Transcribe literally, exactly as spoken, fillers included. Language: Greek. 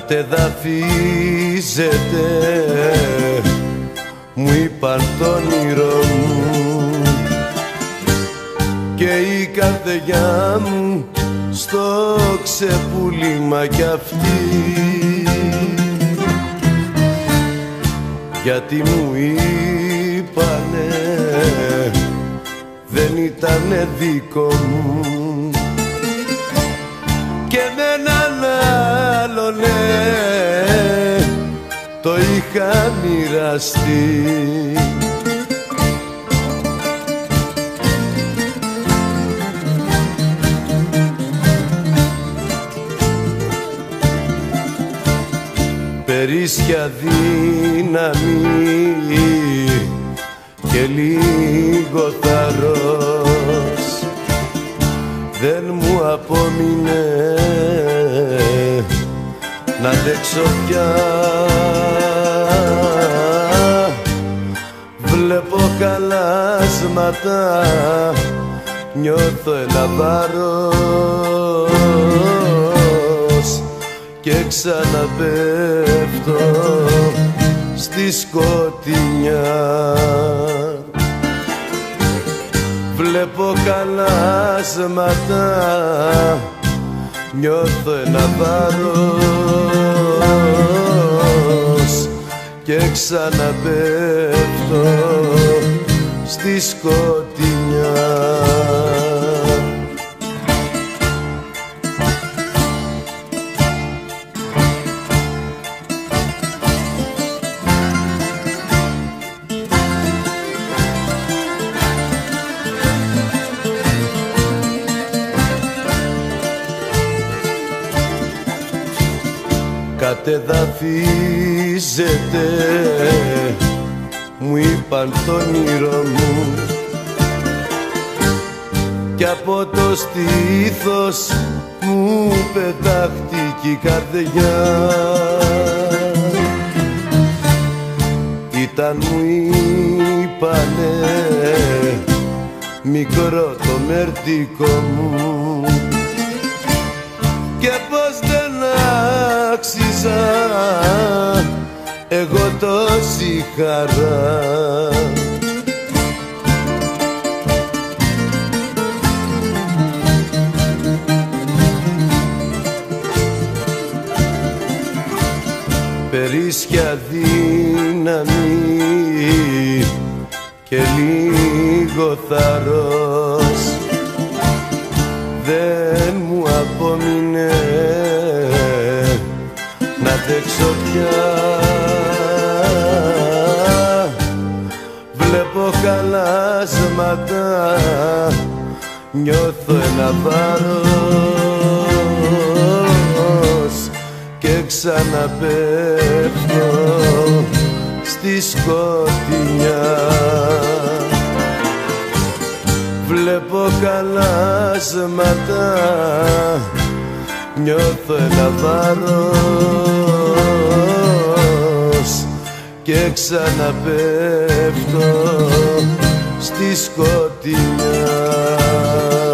κατεδαφίζεται, μου είπαν το όνειρό μου και η καρδιά μου στο ξεπούλημα κι αυτή, γιατί μου είπανε δεν ήτανε δικό μου και με έναν άλλο ναι το είχα μοιραστεί. Περίσσια δύναμη και λίγο θάρρος δεν μου απόμεινε να αντέξω πια. Βλέπω χαλάσματα, νιώθω ένα βάρος και ξαναπέφτω στη σκοτεινιά. Βλέπω χαλάσματα, νιώθω ένα βάρος και ξαναπέφτω στη σκοτεινιά. Κατεδαφίζεται, μου είπαν το όνειρό μου κι από το στήθος μου πετάχτηκε η καρδιά. Ήταν μου είπανε μικρό το μερτικό μου και πως δεν άξιζα εγώ τόση χαρά. Περίσσια δύναμη και λίγο θάρρος δεν μου απόμεινε να αντέξω πια. Βλέπω χαλάσματα, νιώθω ένα βάρος και ξαναπέφτω στη σκοτεινιά. Βλέπω χαλάσματα, νιώθω ένα βάρος και ξαναπέφτω στη σκοτεινιά.